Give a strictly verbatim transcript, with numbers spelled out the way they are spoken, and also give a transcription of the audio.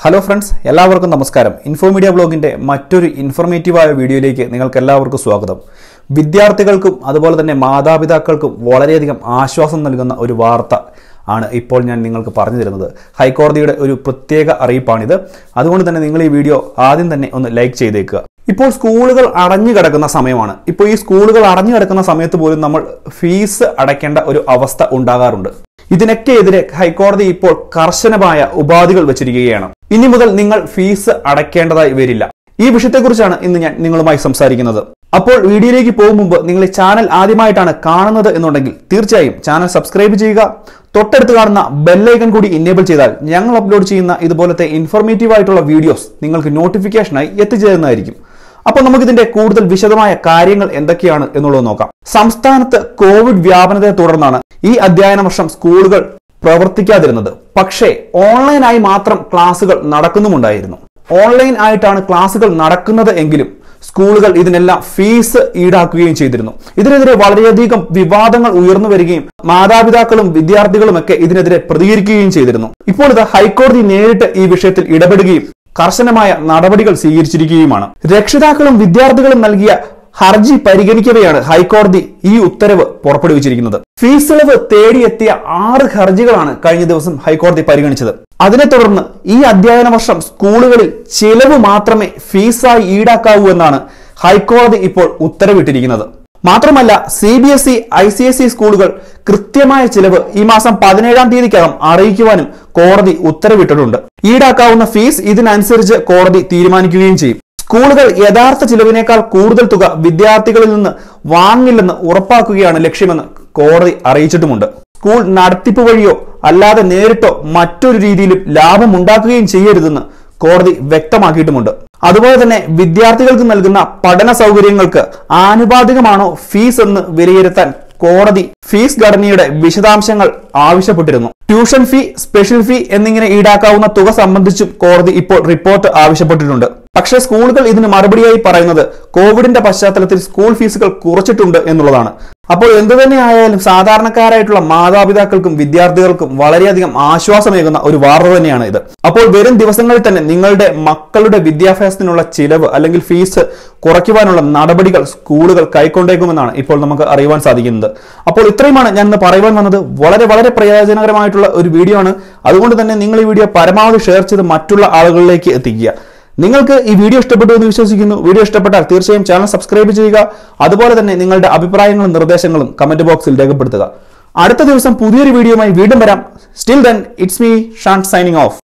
Hello friends, എല്ലാവർക്കും നമസ്കാരം. Info media ബ്ലോഗിൻ്റെ മറ്റൊരു ഇൻഫോർമേറ്റീവായ വീഡിയോയിലേക്ക് നിങ്ങൾക്ക് എല്ലാവർക്കും സ്വാഗതം. വിദ്യാർത്ഥികൾക്കും അതുപോലെ തന്നെ മാതാപിതാക്കൾക്കും വളരെയധികം ആശ്വാസം നൽകുന്ന ഒരു വാർത്ത ആണ് ഇപ്പോൾ ഞാൻ നിങ്ങൾക്ക് പറഞ്ഞു തരുന്നത്. ഹൈക്കോടതിയുടെ ഒരു പ്രത്യേക അറിയിപ്പാണിത്. അതുകൊണ്ട് തന്നെ നിങ്ങൾ ഈ വീഡിയോ ആദ്യം തന്നെ ഒന്ന് ലൈക്ക് ചെയ്തേക്കുക. ഇപ്പോൾ സ്കൂളുകൾ അടഞ്ഞു കിടക്കുന്ന സമയമാണ്. ഇപ്പോൾ ഈ സ്കൂളുകൾ അടഞ്ഞു കിടക്കുന്ന സമയത്ത് പോലും നമ്മൾ ഫീസ് അടയ്ക്കേണ്ട ഒരു അവസ്ഥ ഉണ്ടാകാറുണ്ട്. ഇതിനൊക്കെ എതിരെ ഹൈക്കോടതി ഇപ്പോൾ കർശനമായ ഉപാധികൾ വെച്ചിരിക്കുകയാണ്. ഇനി മുതൽ നിങ്ങൾ ഫീസ് അടയ്ക്കേണ്ടതായി വരില്ല. ഈ വിഷയത്തെക്കുറിച്ചാണ് ഇന്ന് ഞാൻ നിങ്ങളുമായി സംസാരിക്കുന്നത്. അപ്പോൾ വീഡിയോയിലേക്ക് പോകും മുമ്പ് നിങ്ങൾ ഈ ചാനൽ ആദ്യമായിട്ടാണ് കാണുന്നത് എന്നുണ്ടെങ്കിൽ തീർച്ചയായും ചാനൽ സബ്സ്ക്രൈബ് ചെയ്യുക. തൊട്ടടുത്ത് കാണുന്ന ബെല്ലൈക്കൺ കൂടി എനേബിൾ ചെയ്താൽ ഞങ്ങൾ അപ്ലോഡ് ചെയ്യുന്ന ഇതുപോലത്തെ ഇൻഫോർമേറ്റീവ് ആയിട്ടുള്ള വീഡിയോസ് നിങ്ങൾക്ക് നോട്ടിഫിക്കേഷനായി എത്തിച്ചേരുന്നതായിരിക്കും. അപ്പോൾ നമുക്കിതിന്റെ കൂടുതൽ വിശദമായ കാര്യങ്ങൾ എന്തൊക്കെയാണ് എന്നുള്ളത് നോക്കാം. സംസ്ഥാനത്ത് കോവിഡ് വ്യാപനത്തെ തുടർന്നാണ് ഈ അധ്യയന വർഷം സ്കൂളുകൾ പ്രവർത്തിക്കാതിരുന്നത്. പക്ഷേ ഓൺലൈനായി മാത്രം ക്ലാസുകൾ നടക്കുന്നുമുണ്ടായിരുന്നു. ഓൺലൈൻ ആയിട്ടാണ് ക്ലാസുകൾ നടക്കുന്നത് എങ്കിലും സ്കൂളുകൾ ഇതിനെല്ലാം ഫീസ് ഈടാക്കുകയും ചെയ്തിരുന്നു. ഇതിനെതിരെ വളരെയധികം വിവാദങ്ങൾ ഉയർന്നു വരികയും മാതാപിതാക്കളും വിദ്യാർത്ഥികളും ഒക്കെ ഇതിനെതിരെ പ്രതികരിക്കുകയും ചെയ്തിരുന്നു. ഇപ്പോൾ ഇത് ഹൈക്കോടതി നേരിട്ട് ഈ വിഷയത്തിൽ ഇടപെടുകയും കർശനമായ നടപടികൾ സ്വീകരിച്ചിരിക്കുകയുമാണ്. രക്ഷിതാക്കളും വിദ്യാർത്ഥികളും നൽകിയ ഹർജി പരിഗണിക്കവെയാണ് ഹൈക്കോടതി ഈ ഉത്തരവ് പുറപ്പെടുവിച്ചിരിക്കുന്നത്. ഫീസ് ഇളവ് തേടിയെത്തിയ ആറ് ഹർജികളാണ് കഴിഞ്ഞ ദിവസം ഹൈക്കോടതി പരിഗണിച്ചത്. അതിനെ തുടർന്ന് ഈ അധ്യയന വർഷം സ്കൂളുകളിൽ ചിലവ് മാത്രമേ ഫീസായി ഈടാക്കാവൂ എന്നാണ് ഹൈക്കോടതി ഇപ്പോൾ ഉത്തരവിട്ടിരിക്കുന്നത്. മാത്രമല്ല, C B S E I C S E സ്കൂളുകൾ കൃത്യമായ ചിലവ് ഈ മാസം പതിനേഴാം തീയതിക്കകം അറിയിക്കുവാനും കോടതി ഉത്തരവിട്ടിട്ടുണ്ട്. ഈടാക്കാവുന്ന ഫീസ് ഇതിനനുസരിച്ച് കോടതി തീരുമാനിക്കുകയും ചെയ്യും. സ്കൂളുകൾ യഥാർത്ഥ ചിലവിനേക്കാൾ കൂടുതൽ തുക വിദ്യാർത്ഥികളിൽ നിന്ന് വാങ്ങില്ലെന്ന് ഉറപ്പാക്കുകയാണ് ലക്ഷ്യമെന്ന് കോടതി അറിയിച്ചിട്ടുമുണ്ട്. സ്കൂൾ നടത്തിപ്പ് വഴിയോ അല്ലാതെ നേരിട്ടോ മറ്റൊരു രീതിയിലും ലാഭം ഉണ്ടാക്കുകയും ചെയ്യരുതെന്ന് കോടതി വ്യക്തമാക്കിയിട്ടുമുണ്ട്. അതുപോലെ തന്നെ വിദ്യാർത്ഥികൾക്ക് നൽകുന്ന പഠന സൗകര്യങ്ങൾക്ക് ആനുപാതികമാണോ ഫീസ് എന്ന് വിലയിരുത്താൻ കോടതി ഫീസ് ഘടനയുടെ വിശദാംശങ്ങൾ ആവശ്യപ്പെട്ടിരുന്നു. ട്യൂഷൻ ഫീ, സ്പെഷ്യൽ ഫീ എന്നിങ്ങനെ ഈടാക്കാവുന്ന തുക സംബന്ധിച്ചും കോടതി ഇപ്പോൾ റിപ്പോർട്ട് ആവശ്യപ്പെട്ടിട്ടുണ്ട്. പക്ഷേ സ്കൂളുകൾ ഇതിന് മറുപടിയായി പറയുന്നത് കോവിഡിന്റെ പശ്ചാത്തലത്തിൽ സ്കൂൾ ഫീസുകൾ കുറച്ചിട്ടുണ്ട് എന്നുള്ളതാണ്. അപ്പോൾ എന്തു തന്നെ ആയാലും സാധാരണക്കാരായിട്ടുള്ള മാതാപിതാക്കൾക്കും വിദ്യാർത്ഥികൾക്കും വളരെയധികം ആശ്വാസമേകുന്ന ഒരു വാർത്ത തന്നെയാണ് ഇത്. അപ്പോൾ വരും ദിവസങ്ങളിൽ തന്നെ നിങ്ങളുടെ മക്കളുടെ വിദ്യാഭ്യാസത്തിനുള്ള ചിലവ് അല്ലെങ്കിൽ ഫീസ് കുറയ്ക്കുവാനുള്ള നടപടികൾ സ്കൂളുകൾ കൈക്കൊണ്ടേക്കുമെന്നാണ് ഇപ്പോൾ നമുക്ക് അറിയുവാൻ സാധിക്കുന്നത്. അപ്പോൾ ഇത്രയുമാണ് ഞാൻ ഇന്ന് പറയുവാൻ വന്നത്. വളരെ വളരെ പ്രയോജനകരമായിട്ടുള്ള ഒരു വീഡിയോ ആണ്. അതുകൊണ്ട് തന്നെ നിങ്ങൾ ഈ വീഡിയോ പരമാവധി ഷെയർ ചെയ്ത് മറ്റുള്ള ആളുകളിലേക്ക് എത്തിക്കുക. നിങ്ങൾക്ക് ഈ വീഡിയോ ഇഷ്ടപ്പെട്ടു എന്ന് വിശ്വസിക്കുന്നു. വീഡിയോ ഇഷ്ടപ്പെട്ടാൽ തീർച്ചയായും ചാനൽ സബ്സ്ക്രൈബ് ചെയ്യുക. അതുപോലെ തന്നെ നിങ്ങളുടെ അഭിപ്രായങ്ങളും നിർദ്ദേശങ്ങളും കമന്റ് ബോക്സിൽ രേഖപ്പെടുത്തുക. അടുത്ത ദിവസം പുതിയൊരു വീഡിയോയുമായി വീണ്ടും വരാം. Still then it's me Shan signing of.